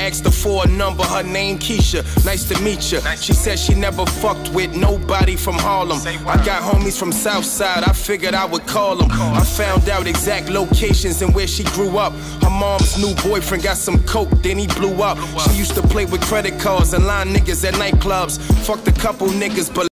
asked her for a number, her name Keisha. Nice to meet you. She said she never fucked with nobody from Harlem. I got homies from Southside, I figured I would call them. I found out exact locations and where she grew up. Her mom's new boyfriend got some coke, then he blew up. She used to play with credit cards and line niggas at nightclubs. Fucked a couple niggas, but